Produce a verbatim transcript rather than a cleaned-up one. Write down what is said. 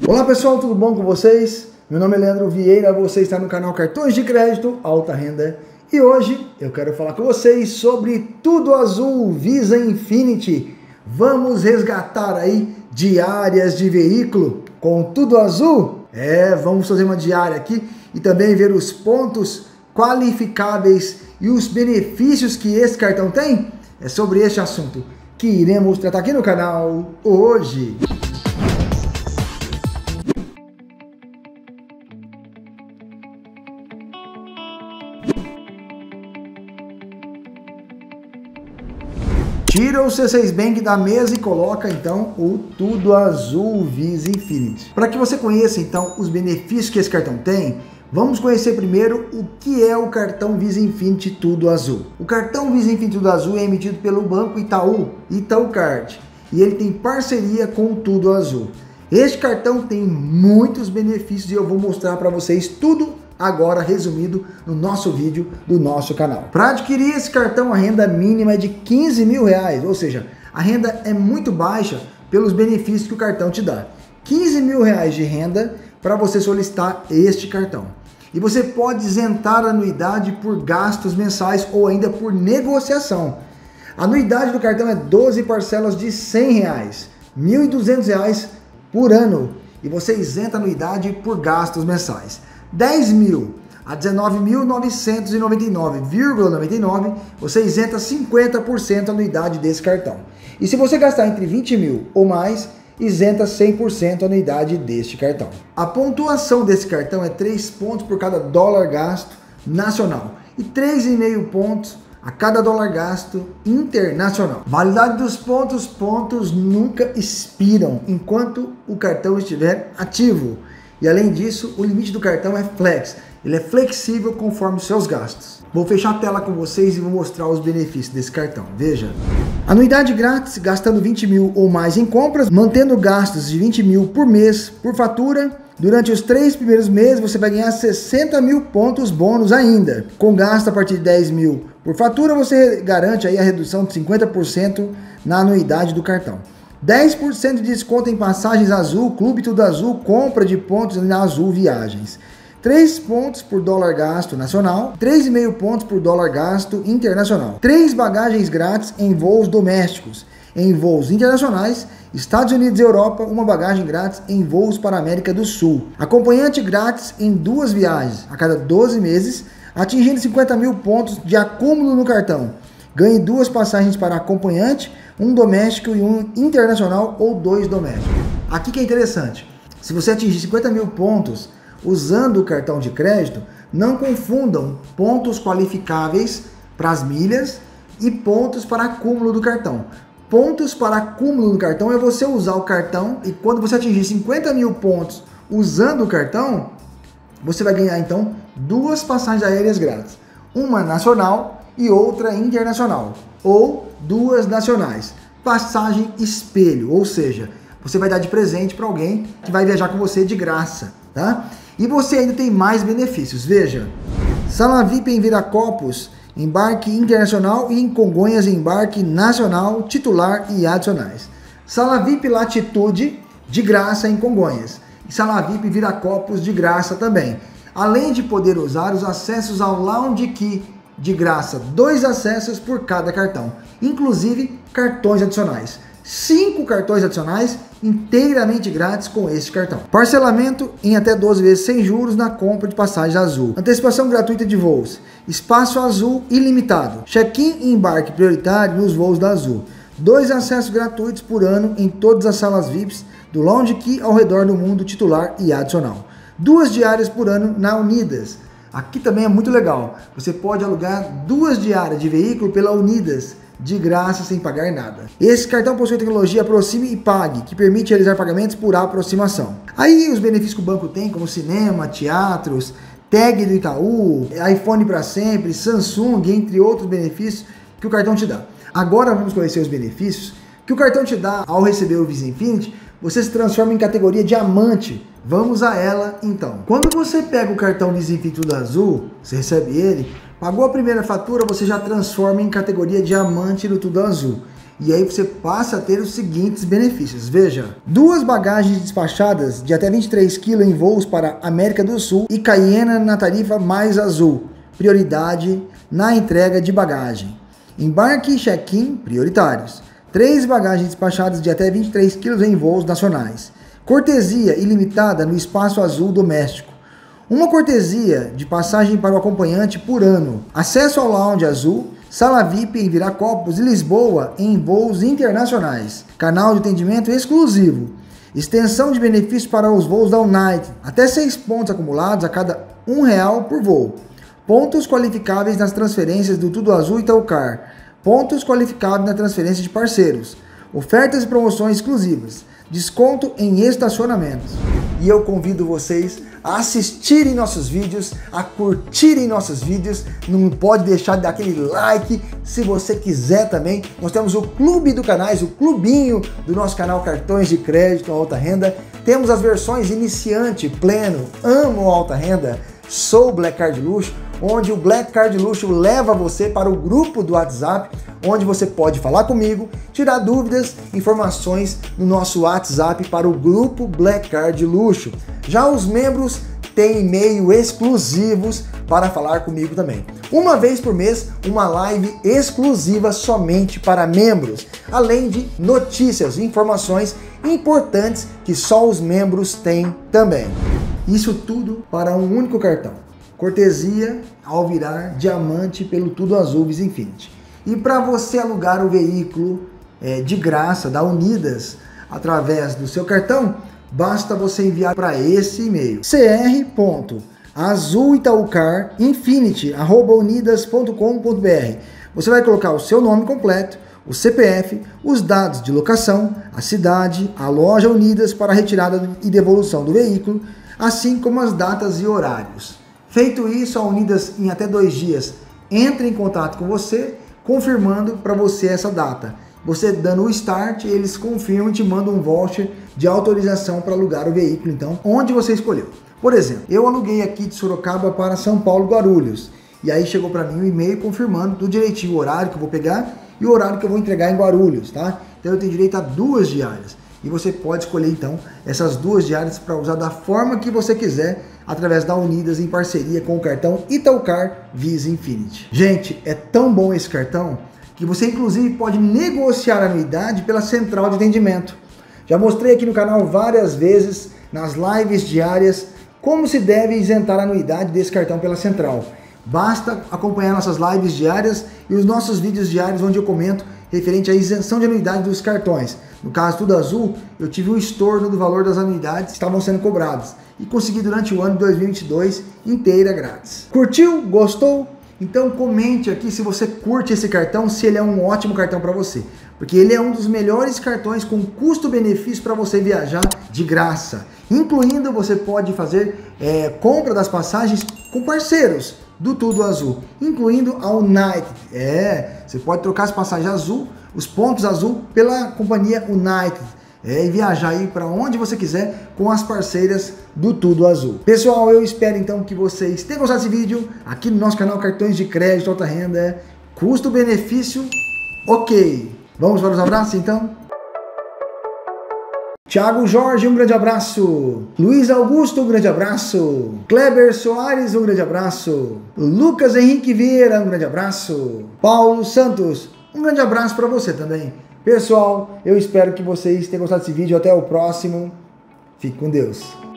Olá pessoal, tudo bom com vocês? Meu nome é Leandro Vieira, você está no canal Cartões de Crédito Alta Renda e hoje eu quero falar com vocês sobre Tudo Azul Visa Infinity. Vamos resgatar aí diárias de veículo com Tudo Azul? É, vamos fazer uma diária aqui e também ver os pontos qualificáveis e os benefícios que esse cartão tem. É sobre este assunto que iremos tratar aqui no canal hoje. Tira o C seis Bank da mesa e coloca então o Tudo Azul Visa Infinity. Para que você conheça então os benefícios que esse cartão tem, vamos conhecer primeiro o que é o cartão Visa Infinity Tudo Azul. O cartão Visa Infinity Tudo Azul é emitido pelo Banco Itaú, Itaú Card, e ele tem parceria com o Tudo Azul. Este cartão tem muitos benefícios e eu vou mostrar para vocês tudo agora resumido no nosso vídeo do nosso canal. Para adquirir esse cartão, a renda mínima é de quinze mil reais, ou seja, a renda é muito baixa pelos benefícios que o cartão te dá. quinze mil reais de renda para você solicitar este cartão. E você pode isentar a anuidade por gastos mensais ou ainda por negociação. A anuidade do cartão é doze parcelas de cem reais, mil e duzentos reais por ano. E você isenta a anuidade por gastos mensais. dez mil a dezenove mil novecentos e noventa e nove reais e noventa e nove centavos, você isenta cinquenta por cento a anuidade desse cartão. E se você gastar entre vinte mil ou mais, isenta cem por cento a anuidade deste cartão. A pontuação desse cartão é três pontos por cada dólar gasto nacional e três vírgula cinco pontos a cada dólar gasto internacional. Validade dos pontos, pontos nunca expiram enquanto o cartão estiver ativo. E além disso, o limite do cartão é flex, ele é flexível conforme os seus gastos. Vou fechar a tela com vocês e vou mostrar os benefícios desse cartão, veja. Anuidade grátis, gastando vinte mil ou mais em compras, mantendo gastos de vinte mil por mês por fatura. Durante os três primeiros meses você vai ganhar sessenta mil pontos bônus ainda. Com gasto a partir de dez mil por fatura, você garante aí a redução de cinquenta por cento na anuidade do cartão. dez por cento de desconto em passagens Azul, Clube Tudo Azul, compra de pontos na Azul Viagens. três pontos por dólar gasto nacional, três vírgula cinco pontos por dólar gasto internacional. três bagagens grátis em voos domésticos. Em voos internacionais, Estados Unidos e Europa, uma bagagem grátis em voos para a América do Sul. Acompanhante grátis em duas viagens a cada doze meses, atingindo cinquenta mil pontos de acúmulo no cartão. Ganhe duas passagens para acompanhante, um doméstico e um internacional ou dois domésticos. Aqui que é interessante, se você atingir cinquenta mil pontos usando o cartão de crédito, não confundam pontos qualificáveis para as milhas e pontos para acúmulo do cartão. Pontos para acúmulo do cartão é você usar o cartão e quando você atingir cinquenta mil pontos usando o cartão, você vai ganhar então duas passagens aéreas grátis, uma nacional e outra internacional, ou duas nacionais, passagem espelho, ou seja, você vai dar de presente para alguém que vai viajar com você de graça, tá? E você ainda tem mais benefícios, veja, sala V I P em Viracopos, embarque internacional e em Congonhas, embarque nacional, titular e adicionais. Sala V I P Latitude, de graça em Congonhas, e sala V I P Viracopos, de graça também, além de poder usar os acessos ao Lounge Key, de graça, dois acessos por cada cartão, inclusive cartões adicionais. Cinco cartões adicionais inteiramente grátis com este cartão. Parcelamento em até doze vezes sem juros na compra de passagens Azul. Antecipação gratuita de voos. Espaço Azul ilimitado. Check-in e embarque prioritário nos voos da Azul. Dois acessos gratuitos por ano em todas as salas V I Ps do Lounge Key ao redor do mundo, titular e adicional. Duas diárias por ano na Unidas. Aqui também é muito legal, você pode alugar duas diárias de veículo pela Unidas, de graça, sem pagar nada. Esse cartão possui tecnologia Aproxime e Pague, que permite realizar pagamentos por aproximação. Aí os benefícios que o banco tem, como cinema, teatros, tag do Itaú, iPhone para sempre, Samsung, entre outros benefícios que o cartão te dá. Agora vamos conhecer os benefícios que o cartão te dá ao receber o Visa Infinity. Você se transforma em categoria diamante. Vamos a ela então. Quando você pega o cartão Visa Infinity Tudo Azul, você recebe ele, pagou a primeira fatura, você já transforma em categoria diamante no Tudo Azul. E aí você passa a ter os seguintes benefícios. Veja, duas bagagens despachadas de até vinte e três quilos em voos para América do Sul e Cayena na tarifa mais azul. Prioridade na entrega de bagagem. Embarque e check-in prioritários. Três bagagens despachadas de até vinte e três quilos em voos nacionais. Cortesia ilimitada no espaço azul doméstico. Uma cortesia de passagem para o acompanhante por ano. Acesso ao lounge azul. Sala V I P em Viracopos e Lisboa em voos internacionais. Canal de atendimento exclusivo. Extensão de benefícios para os voos da United. Até seis pontos acumulados a cada um real por voo. Pontos qualificáveis nas transferências do Tudo Azul e Itaúcar. Pontos qualificáveis na transferência de parceiros. Ofertas e promoções exclusivas. Desconto em estacionamentos. E eu convido vocês a assistirem nossos vídeos, a curtirem nossos vídeos. Não pode deixar de dar aquele like. Se você quiser também, nós temos o Clube do Canais, o clubinho do nosso canal Cartões de Crédito Alta Renda. Temos as versões iniciante, pleno, amo alta renda, sou Black Card Luxo, onde o Black Card Luxo leva você para o grupo do WhatsApp, onde você pode falar comigo, tirar dúvidas, informações no nosso WhatsApp para o grupo Black Card Luxo. Já os membros têm e-mail exclusivos para falar comigo também. Uma vez por mês, uma live exclusiva somente para membros, além de notícias e informações importantes que só os membros têm também. Isso tudo para um único cartão. Cortesia ao virar diamante pelo Tudo Azul Visa Infinity. E para você alugar o veículo é, de graça da Unidas através do seu cartão, basta você enviar para esse e-mail c r ponto azul itaúcar infinity arroba unidas ponto com ponto b r. Você vai colocar o seu nome completo, o C P F, os dados de locação, a cidade, a loja Unidas para retirada e devolução do veículo, assim como as datas e horários. Feito isso, a Unidas em até dois dias entra em contato com você, confirmando para você essa data. Você dando o start, eles confirmam e te mandam um voucher de autorização para alugar o veículo, então, onde você escolheu. Por exemplo, eu aluguei aqui de Sorocaba para São Paulo, Guarulhos, e aí chegou para mim um e-mail confirmando tudo direitinho o horário que eu vou pegar e o horário que eu vou entregar em Guarulhos, tá? Então eu tenho direito a duas diárias. E você pode escolher então essas duas diárias para usar da forma que você quiser através da Unidas em parceria com o cartão Itaúcar Visa Infinity. Gente, é tão bom esse cartão que você inclusive pode negociar a anuidade pela central de atendimento. Já mostrei aqui no canal várias vezes, nas lives diárias, como se deve isentar a anuidade desse cartão pela central. Basta acompanhar nossas lives diárias e os nossos vídeos diários onde eu comento referente à isenção de anuidade dos cartões. No caso Tudo Azul, eu tive um estorno do valor das anuidades que estavam sendo cobradas e consegui durante o ano de dois mil e vinte e dois inteira grátis. Curtiu? Gostou? Então comente aqui se você curte esse cartão, se ele é um ótimo cartão para você, porque ele é um dos melhores cartões com custo-benefício para você viajar de graça. Incluindo, você pode fazer é, compra das passagens com parceiros do Tudo Azul, incluindo a United. É, você pode trocar as passagens azul, os pontos azul, pela companhia United. É, e viajar aí para onde você quiser com as parceiras do Tudo Azul. Pessoal, eu espero então que vocês tenham gostado desse vídeo aqui no nosso canal Cartões de Crédito Alta Renda. Custo-benefício, ok. Vamos para os abraços então? Thiago Jorge, um grande abraço. Luiz Augusto, um grande abraço. Kleber Soares, um grande abraço. Lucas Henrique Vieira, um grande abraço. Paulo Santos, um grande abraço para você também. Pessoal, eu espero que vocês tenham gostado desse vídeo. Até o próximo. Fique com Deus.